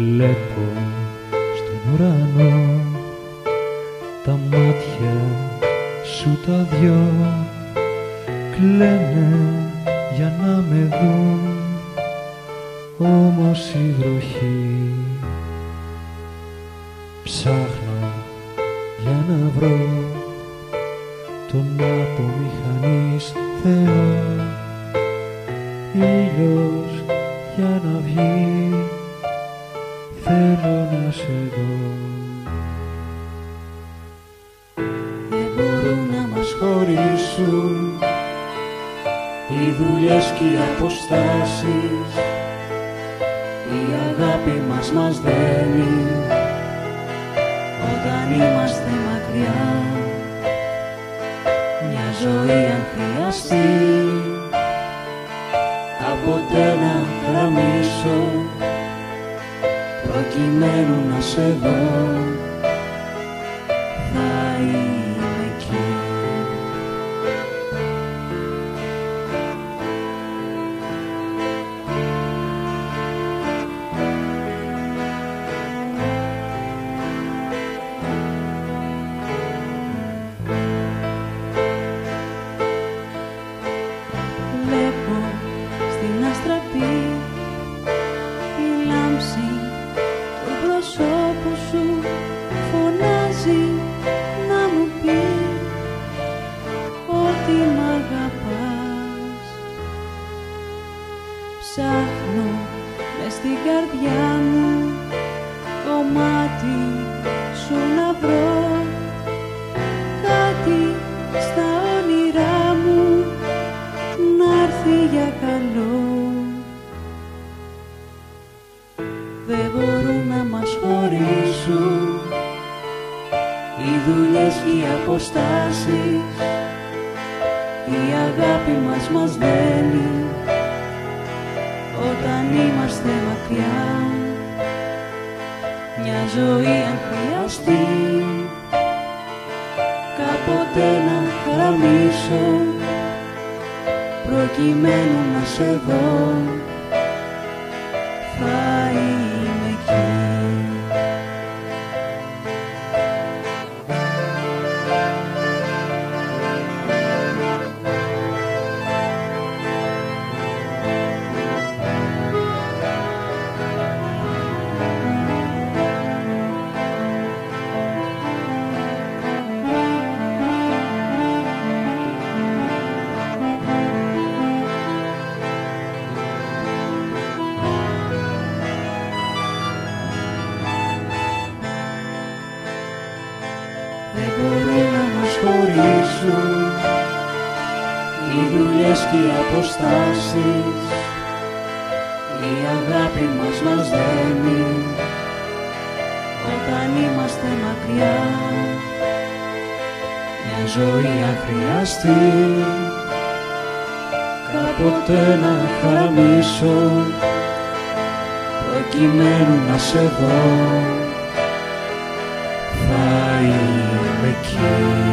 Βλέπω στον ουρανό τα μάτια σου τα δυο κλαίνε για να με δουν, όμως η βροχή ψάχνω για να βρω τον απομηχανής Θεό, ήλιος για να βγει θέλω να σε δω. Δεν μπορούν να μας χωρίσουν οι δουλειές και οι αποστάσεις, η αγάπη μας δένει όταν είμαστε μακριά. Μια ζωή αν χρειαστεί κάποτε να γραμμίσω προκειμένου να σε δω, θα είμαι εκεί. Βλέπω στην αστραπή η λάμψη του προσώπου σου, φωνάζει να μου πει ότι μ' αγαπάς. Ψάχνω μες στην καρδιά μου κομμάτι σου να βρω, κάτι στα όνειρά μου να'ρθεί για καλό. Δεν μπορούν να μας χωρίσουν οι δουλειές και οι αποστάσεις, η αγάπη μας δένει όταν είμαστε μακριά. Μια ζωή αν χρειαστεί κάποτε να χαραμίσω προκειμένου να σε δω, θα είμαι εκεί. Δεν μπορούν να μας χωρίσουν οι δουλειές και οι αποστάσεις, η αγάπη μας δένει όταν είμαστε μακριά. Μια ζωή αν χρειαστεί κάποτε να χαραμίσω προκειμένου να σε δω, θα είμαι εκεί.